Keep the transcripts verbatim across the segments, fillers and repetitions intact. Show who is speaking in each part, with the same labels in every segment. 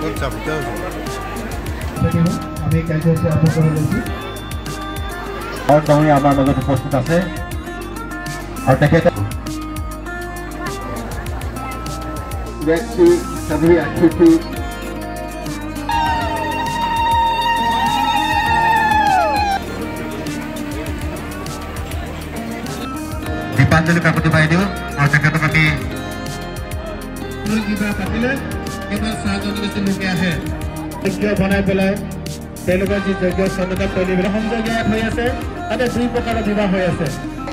Speaker 1: উদযাপিত হৈছে।
Speaker 2: আমি কাৰ্যসূচী আৰম্ভ কৰি লৈছোঁ। আৰু ডাঙৰীয়া আমাৰ মাজত উপস্থিত আছে আৰু তেখেত व्यक्ति सभी अतिथि दीपांजलि काकती बाइदेव और तेखেতক আমি কিবা পাতিলে কেৱল চাহজনগোষ্ঠী লোকে আহে যজ্ঞ বনাই পেলাই তেওঁলোকৰ যি যজ্ঞ স্বাগত কৰিবলৈ সংযোগ হৈ আছে তাতে দুই প্ৰকাৰৰ বিবাহ হৈ আছে।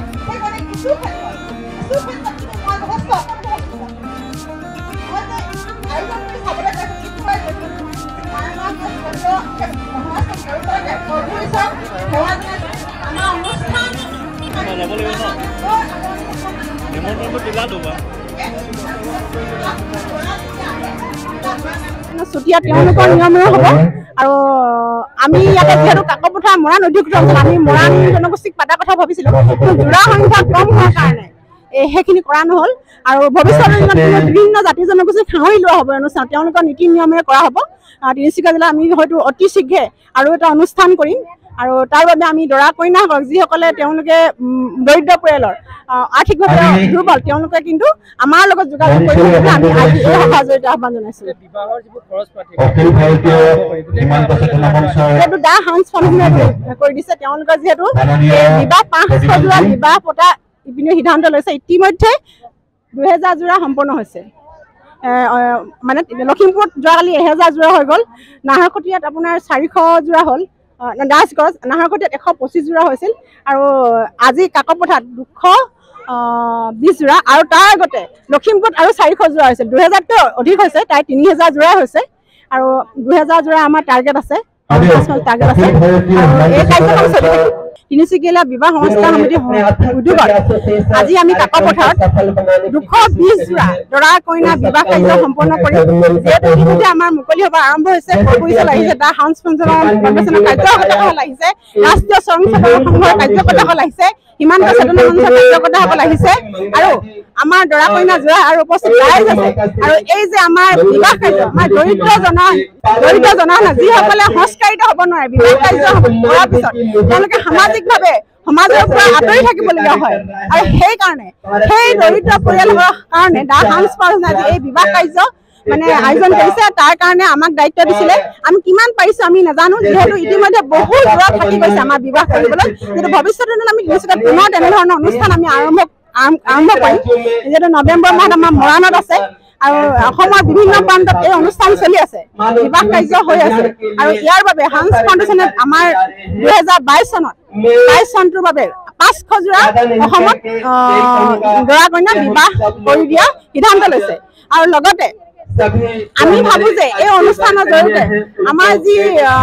Speaker 3: চুতীয়া তেওঁলোকৰ নিয়মেৰে হ'ব আৰু আমি ইয়াতে যিহেতু কাকপথাৰ মৰাণ অধিকৃত অঞ্চল আমি মৰাণ জনগোষ্ঠীক পাতাৰ কথা ভাবিছিলোঁ কিন্তু যোৰা সংখ্যা কম হোৱাৰ কাৰণে সেইখিনি কৰা নহ'ল আৰু ভৱিষ্যতে বিভিন্ন জাতি জনগোষ্ঠীক সাঙুৰি লোৱা হ'ব অনুষ্ঠান তেওঁলোকৰ নীতি নিয়মেৰে কৰা হ'ব। তিনিচুকীয়া জিলা আমি হয়তো অতি শীঘ্ৰে আৰু এটা অনুষ্ঠান কৰিম আৰু তাৰ বাবে আমি দৰা কইনাসকলক যিসকলে তেওঁলোকে দৰিদ্ৰ পৰিয়ালৰ আৰ্থিকভাৱে দুৰ্বল তেওঁলোকে কিন্তু আমাৰ লগত যোগাযোগ কৰিবলৈ আমি আজি এই সভা জৰিয়তে আহ্বান জনাইছোঁ। যিহেতু দা হাউচ ফাউণ্ডেশ্যনে কৰি দিছে তেওঁলোকৰ যিহেতু বিবাহ পাঁচশ যোৰা বিবাহ পতা ইপিনে সিদ্ধান্ত লৈছে ইতিমধ্যে দুহেজাৰ যোৰা সম্পন্ন হৈছে মানে লখিমপুৰত যোৱাকালি এহেজাৰ যোৰা হৈ গ'ল নাহৰকটীয়াত আপোনাৰ চাৰিশ যোৰা হ'ল দাসগড় নাহৰকটীয়াত এশ পঁচিছ যোৰা হৈছিল আৰু আজি কাকপথাৰত দুশ বিশ যোৰা আৰু তাৰ আগতে লখিমপুৰত আৰু চাৰিশ যোৰা হৈছিল দুহেজাৰতকৈ অধিক হৈছে প্ৰায় তিনি হেজাৰ যোৰাই হৈছে আৰু দুহেজাৰ যোৰা আমাৰ টাৰ্গেট আছে টাৰ্গেট আছে আৰু এই কাৰ্যক্ৰম চলি থাকিব। তিনিচুকীয়া বিবাহ সংস্থাৰ সমিতি উদ্যোগত আজি আমি কাকপথাৰত দুশ বিশ যোৰা দৰা কইনা বিবাহ কাৰ্য সম্পন্ন কৰি যিহেতু ইতিমধ্যে আমাৰ মুকলি সভা আৰম্ভ হৈছে পৰিচালনা আহিছে দা হাউচ ফাউণ্ডেশ্যনৰ কাৰ্যকৰ্তাসকল আহিছে ৰাষ্ট্ৰীয় স্বয়ংসেৱক সংঘৰ কাৰ্যকৰ্তাসকল আহিছে সীমান্ত চেতনা মঞ্চৰ কাৰ্যকৰ্তাসকল আহিছে আৰু আমাৰ দৰা কইনা যোৰা আৰু উপস্থিত ৰাইজ আছে আৰু এই যে আমাৰ বিবাহ কাৰ্য আমাৰ দৰিদ্ৰ জনা দৰিদ্ৰ জনসাধাৰণ যিসকলে সংস্কাৰিত হ'ব নোৱাৰে বিবাহ কাৰ্য কৰাৰ পিছত তেওঁলোকে সামাজিকভাৱে সমাজৰ পৰা আঁতৰি থাকিবলগীয়া হয় আৰু সেইকাৰণে সেই দৰিদ্ৰ পৰিয়ালৰ কাৰণে দা হাউচ ফাউণ্ডেশ্যনে আজি এই বিবাহ কাৰ্য মানে আয়োজন কৰিছে তাৰ কাৰণে আমাক দায়িত্ব দিছিলে আমি কিমান পাৰিছো আমি নাজানো যিহেতু ইতিমধ্যে বহু দূৰত থাকি গৈছে আমাৰ বিবাহ কৰিবলৈ কিন্তু ভৱিষ্যতে আমি নিশ্চিত পুনৰ তেনেধৰণৰ অনুষ্ঠান আমি আৰম্ভ আৰম্ভ কৰিম যিহেতু নৱেম্বৰ মাহত আমাৰ মৰাণত আছে আৰু অসমৰ বিভিন্ন প্ৰান্তত এই অনুষ্ঠান চলি আছে বিবাহ কাৰ্য হৈ আছে আৰু ইয়াৰ বাবে হাউচ ফাউণ্ডেশ্যনে আমাৰ দুহেজাৰ বাইছ চনত বাইছ চনটোৰ বাবে পাঁচশ যোৰা অসমত দৰা কইনা বিবাহ কৰি দিয়া সিদ্ধান্ত লৈছে আৰু লগতে আমি ভাবো যে এই অনুষ্ঠানৰ জৰিয়তে আমাৰ যি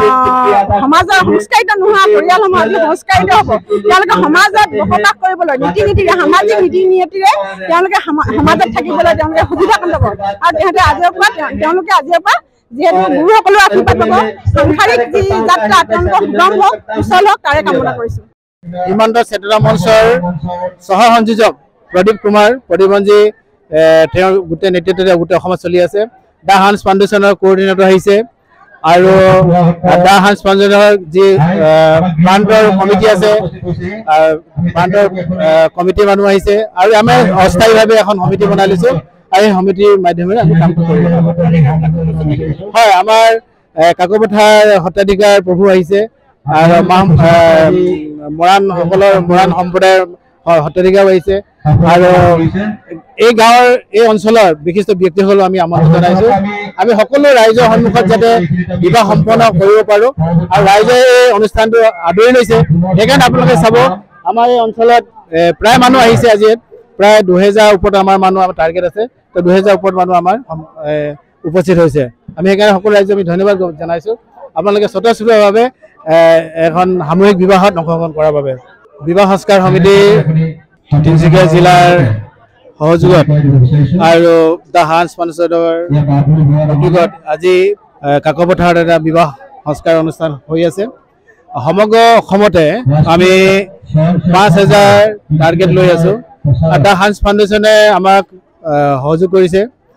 Speaker 3: সমাজৰ সংস্কাৰিত নোহোৱা পৰিয়ালসমূহ যি সংস্কাৰিত হ'ব তেওঁলোকে সমাজত বসবাস কৰিবলৈ নীতি নীতিৰে সামাজিক নীতি নীতিৰে তেওঁলোকে সমাজত থাকিবলৈ তেওঁলোকে সুবিধা পাব আৰু তেহেঁতে আজিৰ পৰা তেওঁলোকে আজিৰ পৰা যিহেতু গুৰুসকলৰ আশীৰ্বাদ পাব সাংসাৰিক যি যাত্ৰা তেওঁলোকৰ সুগম হওক সুচল হওক তাৰে কামনা কৰিছোঁ।
Speaker 4: সীমান্ত চেতনা মঞ্চৰ সহ সংযোজক প্ৰদীপ কুমাৰ প্ৰদীপঞ্জী তেওঁৰ গোটেই নেতৃত্বতে গোটেই অসমত চলি আছে দা হাউচ ফাউণ্ডেশ্যনৰ কোঅৰ্ডিনেটৰ আহিছে আৰু দা হাউচ ফাউণ্ডেশ্যনৰ যি প্ৰান্তৰ কমিটি আছে প্ৰান্তৰ কমিটিৰ মানুহ আহিছে আৰু আমি অস্থায়ীভাৱে এখন সমিতি বনাই লৈছোঁ আৰু এই সমিতিৰ মাধ্যমেৰে আমি কামটো কৰি হয় আমাৰ কাকপথাৰ সত্ৰাধিকাৰ প্ৰভু আহিছে আৰু মৰাণসকলৰ মৰাণ সম্প্ৰদায়ৰ সত্ৰাধিকাৰ আহিছে আৰু এই গাঁৱৰ এই অঞ্চলৰ বিশিষ্ট ব্যক্তিসকলক আমি আমন্ত্ৰণ জনাইছোঁ আমি সকলো ৰাইজৰ সন্মুখত যাতে বিবাহ সম্পন্ন কৰিব পাৰোঁ আৰু ৰাইজে এই অনুষ্ঠানটো আদৰি লৈছে সেইকাৰণে আপোনালোকে চাব আমাৰ এই অঞ্চলত প্ৰায় মানুহ আহিছে আজি প্ৰায় দুহেজাৰ ওপৰত আমাৰ মানুহ আমাৰ টাৰ্গেট আছে তো দুহেজাৰ ওপৰত মানুহ আমাৰ উপস্থিত হৈছে আমি সেইকাৰণে সকলো ৰাইজক আমি ধন্যবাদ জনাইছোঁ আপোনালোকে স্বতঃস্ফূৰ্তভাৱে এখন সামূহিক বিবাহত অংশগ্ৰহণ কৰাৰ বাবে। বিবাহ সংস্কাৰ সমিতি তিনিচুকীয়া জিলাৰ সহযোগত আৰু দা হাউচ ফাউণ্ডেশ্যনৰ উদ্যোগত আজি কাকপথাৰত এটা বিবাহ সংস্কাৰ অনুষ্ঠান হৈ আছে সমগ্ৰ অসমতে আমি পাঁচ হাজাৰ টাৰ্গেট লৈ আছোঁ দা হাউচ ফাউণ্ডেশ্যনে আমাক সহযোগ কৰিছে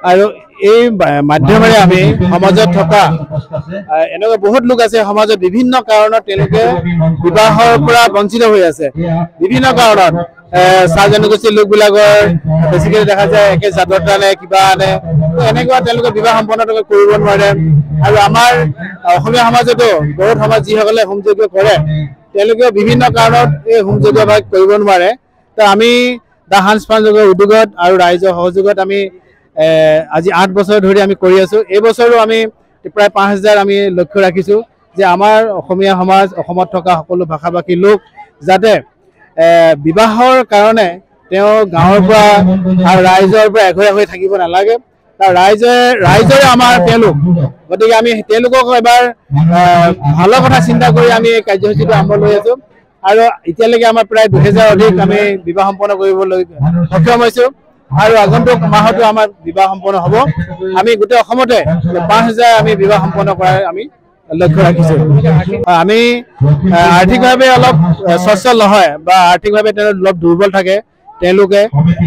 Speaker 4: আৰু এই মাধ্যমেৰে আমি সমাজত থকা এনেকুৱা বহুত লোক আছে সমাজত বিভিন্ন কাৰণত তেওঁলোকে বিবাহৰ পৰা বঞ্চিত হৈ আছে বিভিন্ন কাৰণত চাহ জনগোষ্ঠীৰ লোকবিলাকৰ বেছিকৈ দেখা যায় একে জাতৰ আনে কিবা আনে এনেকুৱা তেওঁলোকে বিবাহ সম্পন্ন কৰিব নোৱাৰে আৰু আমাৰ অসমীয়া সমাজতো বহুত সমাজ যিসকলে হোম যজ্ঞ কৰে তেওঁলোকেও বিভিন্ন কাৰণত এই হোম যজ্ঞ ভাগ কৰিব নোৱাৰে তো আমি দা হান্স ফান যজ্ঞৰ উদ্যোগত আৰু ৰাইজৰ সহযোগত আমি আজি আঠ বছৰ ধৰি আমি কৰি আছো এই বছৰো আমি প্ৰায় পাঁচ হাজাৰ আমি লক্ষ্য ৰাখিছো যে আমাৰ অসমীয়া সমাজ অসমত থকা সকলো ভাষাভাষী লোক যাতে বিবাহৰ কাৰণে তেওঁ গাঁৱৰ পৰা আৰু ৰাইজৰ পৰা এঘৰীয়া হৈ থাকিব নালাগে তাৰ ৰাইজে ৰাইজৰে আমাৰ তেওঁলোক গতিকে আমি তেওঁলোকক এবাৰ ভালো কথা চিন্তা কৰি আমি এই কাৰ্যসূচীটো আৰম্ভ লৈ আছো আৰু এতিয়ালৈকে আমাৰ প্ৰায় দুহেজাৰ অধিক আমি বিবাহ সম্পন্ন কৰিবলৈ সক্ষম হৈছো আৰু আগন্তুক মাহতো আমাৰ বিবাহ সম্পন্ন হ'ব আমি গোটেই অসমতে পাঁচ হাজাৰ আমি বিবাহ সম্পন্ন কৰাৰ আমি লক্ষ্য ৰাখিছো আমি আৰ্থিকভাৱে অলপ সচ্ছল নহয় বা আৰ্থিকভাৱে তেওঁলোক অলপ দুৰ্বল থাকে তেওঁলোকে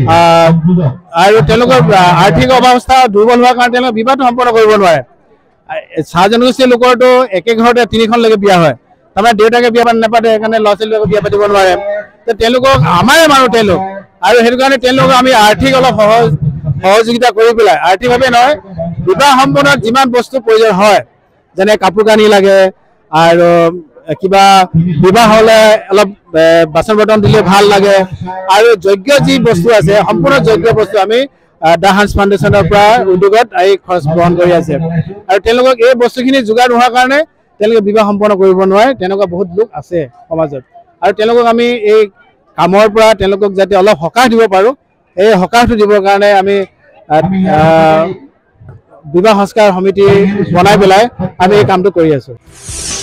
Speaker 4: আৰু তেওঁলোকৰ আৰ্থিক অৱস্থা দুৰ্বল হোৱাৰ কাৰণে তেওঁলোকে বিবাহটো সম্পন্ন কৰিব নোৱাৰে চাহ জনগোষ্ঠীৰ লোকৰতো একে ঘৰতে তিনিখনলৈকে বিয়া হয় তাৰমানে দেউতাকে বিয়া পাতি নাপাতে সেইকাৰণে ল'ৰা ছোৱালীবিলাকে বিয়া পাতিব নোৱাৰে তো তেওঁলোকক আমাৰে মানুহ তেওঁলোক আৰু সেইটো কাৰণে তেওঁলোকক আমি আৰ্থিক অলপ সহজ সহযোগিতা কৰি পেলাই আৰ্থিকভাৱে নহয় বিবাহ সম্পন্নত যিমান বস্তু প্ৰয়োজন হয় যেনে কাপোৰ কানি লাগে আৰু কিবা বিবাহ হ'লে অলপ বাচন বৰ্তন দিলে ভাল লাগে আৰু যজ্ঞ যি বস্তু আছে সম্পূৰ্ণ যজ্ঞ বস্তু আমি দা হান্স ফাউণ্ডেশ্যনৰ পৰা উদ্যোগত এই খৰচ বহন কৰি আছে আৰু তেওঁলোকক এই বস্তুখিনি যোগাৰ নোহোৱাৰ কাৰণে তেওঁলোকে বিবাহ সম্পন্ন কৰিব নোৱাৰে তেনেকুৱা বহুত লোক আছে সমাজত আৰু তেওঁলোকক আমি এই কামৰ পৰা তেওঁলোকক যাতে অলপ সকাহ দিব পাৰোঁ এই সকাহটো দিবৰ কাৰণে আমি বিবাহ সংস্কাৰ সমিতি বনাই পেলাই আমি এই কামটো কৰি আছোঁ।